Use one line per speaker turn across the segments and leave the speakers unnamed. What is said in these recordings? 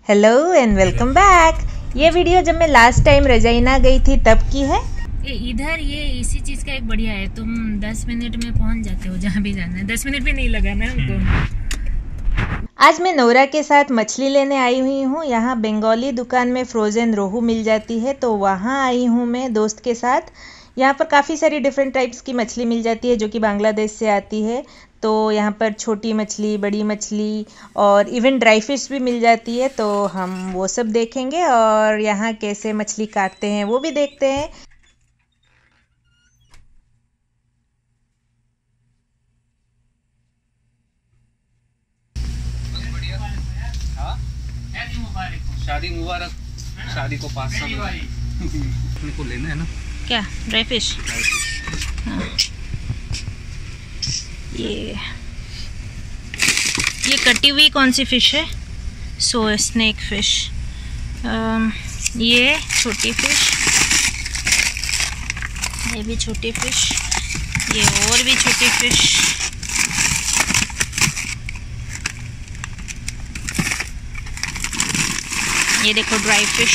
Hello and welcome back. ये video जब मैं लास्ट टाइम रजाइना गई थी तब की है।
इधर ये इसी चीज का एक बढ़िया है, तुम 10 मिनट में पहुंच जाते हो जहाँ भी जाना है। 10 मिनट भी नहीं लगा ना हमको।
आज मैं नोरा के साथ मछली लेने आई हुई हूँ। यहाँ बंगाली दुकान में फ्रोज़न रोहू मिल जाती है, तो वहाँ आई हूँ मैं दोस्त के साथ। यहाँ पर काफ़ी सारी डिफरेंट टाइप्स की मछली मिल जाती है जो कि बांग्लादेश से आती है। तो यहाँ पर छोटी मछली, बड़ी मछली और इवन ड्राई फिश भी मिल जाती है। तो हम वो सब देखेंगे और यहाँ कैसे मछली काटते हैं वो भी देखते हैं।
शादी मुबारक। शादी को 5 साल अपने को लेना है ना।
क्या ड्राई फिश? हाँ। ये कटी हुई कौन सी फिश है? Snake fish. ये छोटी फिश, ये भी छोटी फिश, ये और भी छोटी फिश। ये देखो ड्राई फिश।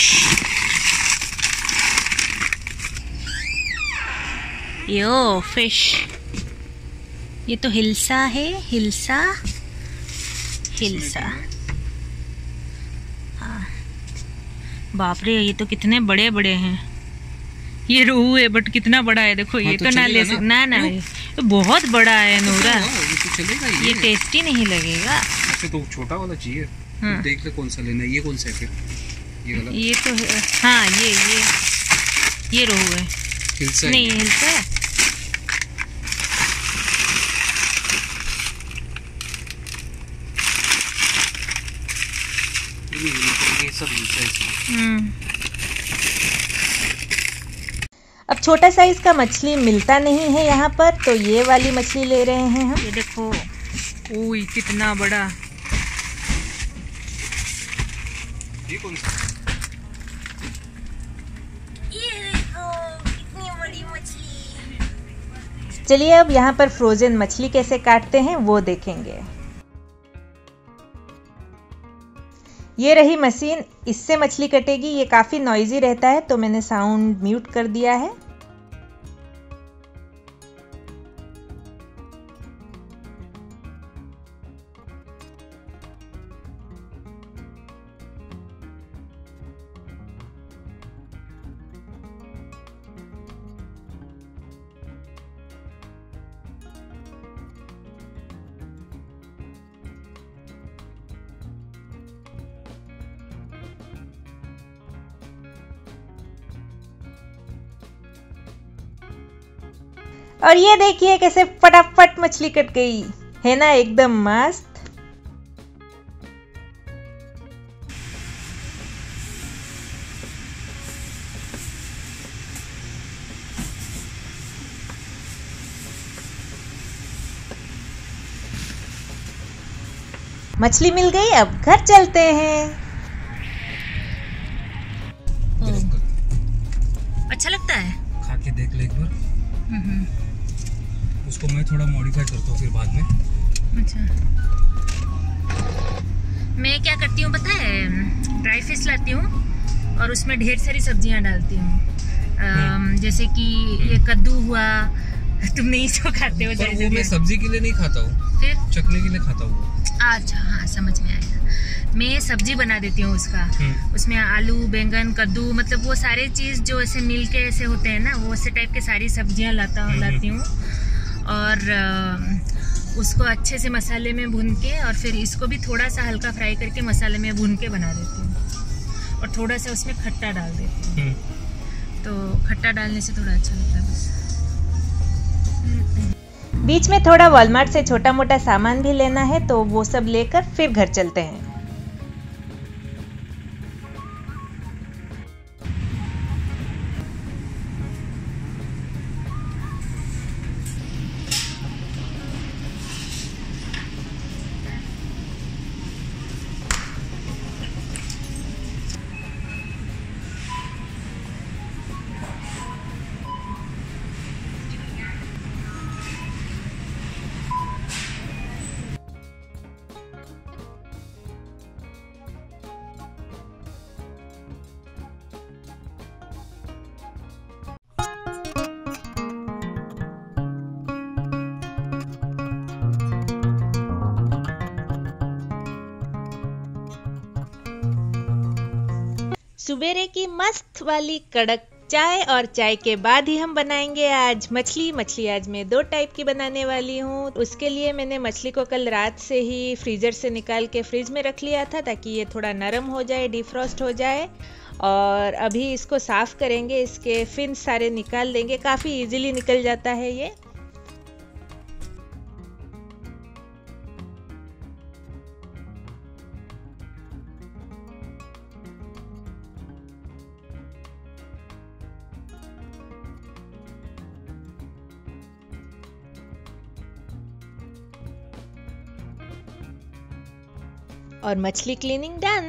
यो फिश, ये तो हिल्सा है। हिल्सा हाँ। बाप रे, ये तो कितने बड़े बड़े हैं। ये रोहू है बट कितना बड़ा है देखो। ये तो ना ले सकना ना, ये बहुत बड़ा है नोरा। ये टेस्टी नहीं लगेगा।
अच्छा तो छोटा वाला चाहिए। हाँ। देख ले कौन सा लेना है। ये कौन सा है फिर? ये
तो हाँ, ये रोहू है।
हिल्सा
नहीं, ये हिल्सा है।
ये सब हिल्सा है।
अब छोटा साइज का मछली मिलता नहीं है यहाँ पर, तो ये वाली मछली ले रहे हैं हम।
ये देखो, ओए कितना बड़ा।
ये कौन सा?
ये देखो कितनी बड़ी मछली।
चलिए अब यहाँ पर फ्रोजन मछली कैसे काटते हैं वो देखेंगे। ये रही मशीन, इससे मछली कटेगी। ये काफ़ी नॉइजी रहता है तो मैंने साउंड म्यूट कर दिया है। और ये देखिए कैसे फटाफट मछली कट गई है ना, एकदम मस्त। मछली मिल गई, अब घर चलते हैं।
अच्छा लगता है,
खा के देख ले एक बार। उसको मैं थोड़ा मॉडिफाई करता हूँ फिर बाद में।
अच्छा, मैं क्या करती हूँ पता है? ड्राई फिश लाती हूँ और उसमें ढेर सारी सब्जियाँ डालती हूँ। जैसे कि ये कद्दू हुआ। तुम नहीं जो खाते हो?
पर वो मैं सब्जी के लिए नहीं खाता हूँ,
फिर
चटनी के लिए खाता हूँ।
अच्छा हाँ, समझ में आया। मैं सब्जी बना देती हूँ उसका। उसमें आलू, बैंगन, कद्दू, मतलब वो सारे चीज़ जो ऐसे मिल के ऐसे होते हैं ना, वो ऐसे टाइप के सारी सब्जियाँ लाती हूँ और उसको अच्छे से मसाले में भून के और फिर इसको भी थोड़ा सा हल्का फ्राई करके मसाले में भून के बना देती हूँ और थोड़ा सा उसमें खट्टा डाल देती हूँ। तो खट्टा डालने से थोड़ा अच्छा लगता है बस।
बीच में थोड़ा वॉलमार्ट से छोटा मोटा सामान भी लेना है, तो वो सब लेकर फिर घर चलते हैं। सुबेरे की मस्त वाली कड़क चाय और चाय के बाद ही हम बनाएंगे आज मछली। मछली आज मैं 2 टाइप की बनाने वाली हूँ। उसके लिए मैंने मछली को कल रात से ही फ्रीजर से निकाल के फ्रिज में रख लिया था ताकि ये थोड़ा नरम हो जाए, डिफ्रॉस्ट हो जाए। और अभी इसको साफ करेंगे, इसके फिन सारे निकाल देंगे। काफ़ी इजीली निकल जाता है ये। और मछली क्लीनिंग डन।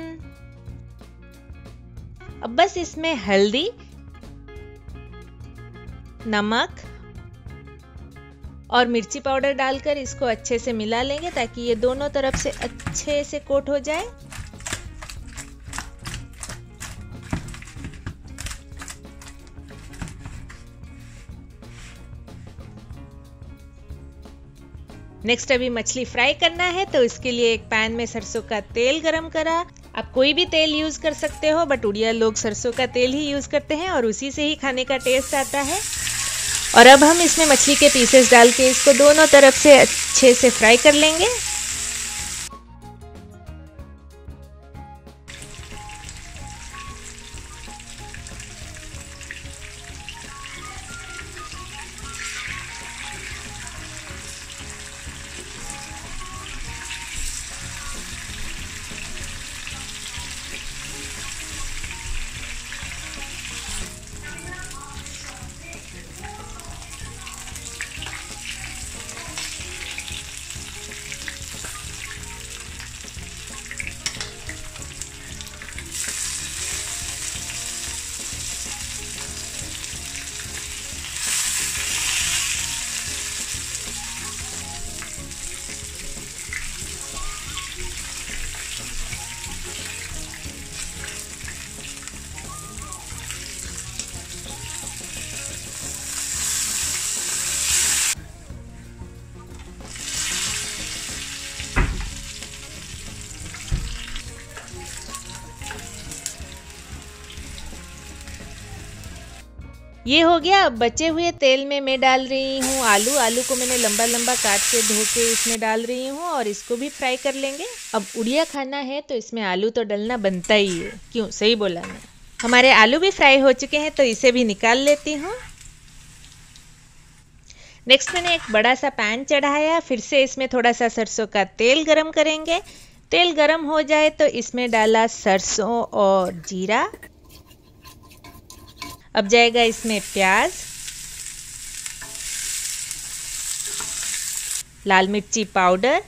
अब बस इसमें हल्दी, नमक और मिर्ची पाउडर डालकर इसको अच्छे से मिला लेंगे ताकि ये दोनों तरफ से अच्छे से कोट हो जाए। नेक्स्ट अभी मछली फ्राई करना है, तो इसके लिए एक पैन में सरसों का तेल गरम करा। आप कोई भी तेल यूज कर सकते हो, बट उड़िया लोग सरसों का तेल ही यूज करते हैं और उसी से ही खाने का टेस्ट आता है। और अब हम इसमें मछली के पीसेस डाल के इसको दोनों तरफ से अच्छे से फ्राई कर लेंगे। ये हो गया। अब बचे हुए तेल में मैं डाल रही हूँ आलू। आलू को मैंने लंबा लंबा काट के धो के इसमें डाल रही हूँ और इसको भी फ्राई कर लेंगे। अब उड़िया खाना है तो इसमें आलू तो डलना बनता ही है। क्यों, सही बोला मैं। हमारे आलू भी फ्राई हो चुके हैं तो इसे भी निकाल लेती हूँ। नेक्स्ट मैंने एक बड़ा सा पैन चढ़ाया। फिर से इसमें थोड़ा सा सरसों का तेल गरम करेंगे। तेल गरम हो जाए तो इसमें डाला सरसों और जीरा। अब जाएगा इसमें प्याज, लाल मिर्ची पाउडर,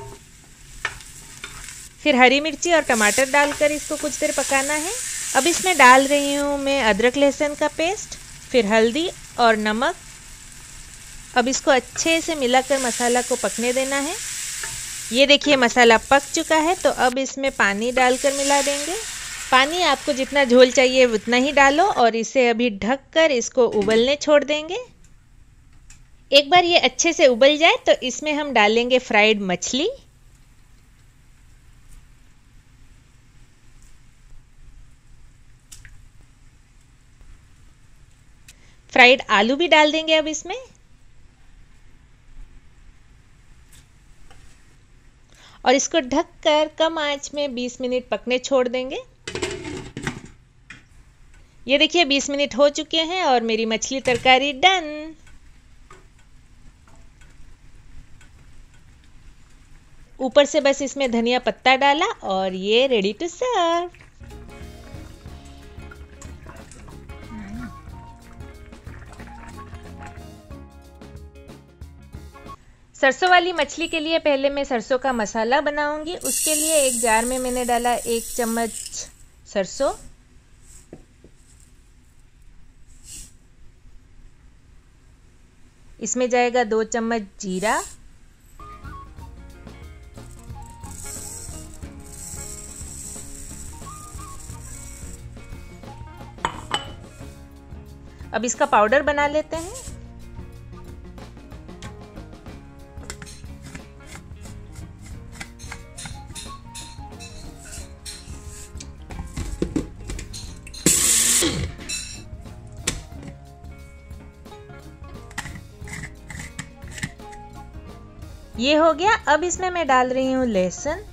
फिर हरी मिर्ची और टमाटर डालकर इसको कुछ देर पकाना है। अब इसमें डाल रही हूँ मैं अदरक लहसुन का पेस्ट, फिर हल्दी और नमक। अब इसको अच्छे से मिलाकर मसाला को पकने देना है। ये देखिए मसाला पक चुका है, तो अब इसमें पानी डालकर मिला देंगे। पानी आपको जितना झोल चाहिए उतना ही डालो और इसे अभी ढककर इसको उबलने छोड़ देंगे। एक बार ये अच्छे से उबल जाए तो इसमें हम डालेंगे फ्राइड मछली। फ्राइड आलू भी डाल देंगे अब इसमें। और इसको ढककर कम आंच में 20 मिनट पकने छोड़ देंगे। ये देखिए 20 मिनट हो चुके हैं और मेरी मछली तरकारी डन। ऊपर से बस इसमें धनिया पत्ता डाला और ये रेडी टू सर्व। सरसों वाली मछली के लिए पहले मैं सरसों का मसाला बनाऊंगी। उसके लिए एक जार में मैंने डाला 1 चम्मच सरसों, इसमें जाएगा 2 चम्मच जीरा, अब इसका पाउडर बना लेते हैं। ये हो गया। अब इसमें मैं डाल रही हूँ लहसुन,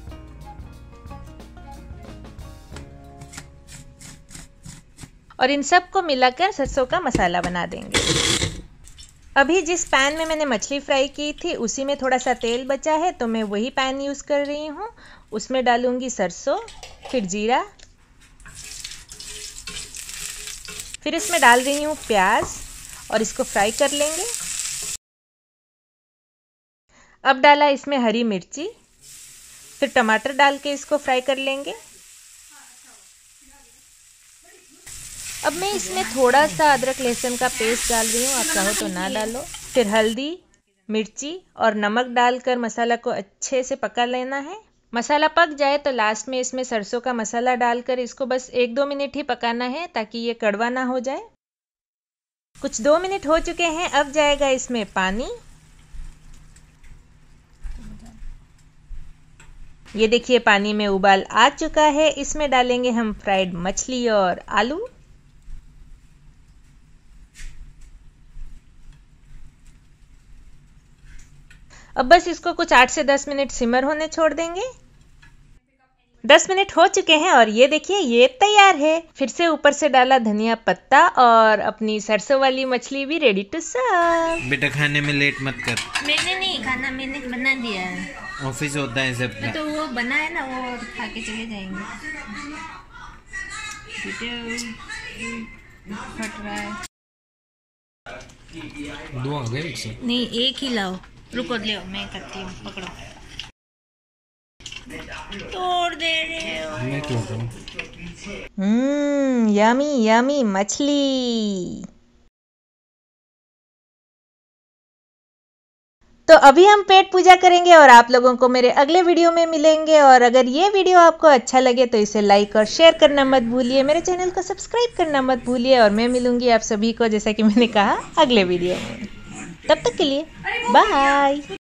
और इन सब को मिलाकर सरसों का मसाला बना देंगे। अभी जिस पैन में मैंने मछली फ्राई की थी उसी में थोड़ा सा तेल बचा है, तो मैं वही पैन यूज़ कर रही हूँ। उसमें डालूंगी सरसों, फिर जीरा, फिर इसमें डाल रही हूँ प्याज और इसको फ्राई कर लेंगे। अब डाला इसमें हरी मिर्ची, फिर टमाटर डाल के इसको फ्राई कर लेंगे। अब मैं इसमें थोड़ा सा अदरक लहसुन का पेस्ट डाल रही हूँ, आप चाहो तो ना डालो। फिर हल्दी, मिर्ची और नमक डालकर मसाला को अच्छे से पका लेना है। मसाला पक जाए तो लास्ट में इसमें सरसों का मसाला डालकर इसको बस 1-2 मिनट ही पकाना है ताकि ये कड़वा ना हो जाए। कुछ 2 मिनट हो चुके हैं। अब जाएगा इसमें पानी। ये देखिए पानी में उबाल आ चुका है। इसमें डालेंगे हम फ्राइड मछली और आलू। अब बस इसको कुछ 8 से 10 मिनट सिमर होने छोड़ देंगे। 10 मिनट हो चुके हैं और ये देखिए ये तैयार है। फिर से ऊपर से डाला धनिया पत्ता और अपनी सरसों वाली मछली भी रेडी टू सर्व।
बेटा खाने में लेट मत कर।
मैंने नहीं खाना, मैंने बना दिया है।
ऑफिस होता है सबका।
तो वो बना है ना, वो खा के चले जाएंगे। फट रहा है।
दो आ गए एक से।
नहीं, एक ही लाओ। रुको, ले मैं करती हूँ, पकड़ो। तोड़ दे रहे हो।
मैं क्यों करूँ?
यमी यमी मछली। तो अभी हम पेट पूजा करेंगे और आप लोगों को मेरे अगले वीडियो में मिलेंगे। और अगर ये वीडियो आपको अच्छा लगे तो इसे लाइक और शेयर करना मत भूलिए। मेरे चैनल को सब्सक्राइब करना मत भूलिए। और मैं मिलूंगी आप सभी को, जैसा कि मैंने कहा, अगले वीडियो में। तब तक के लिए बाय।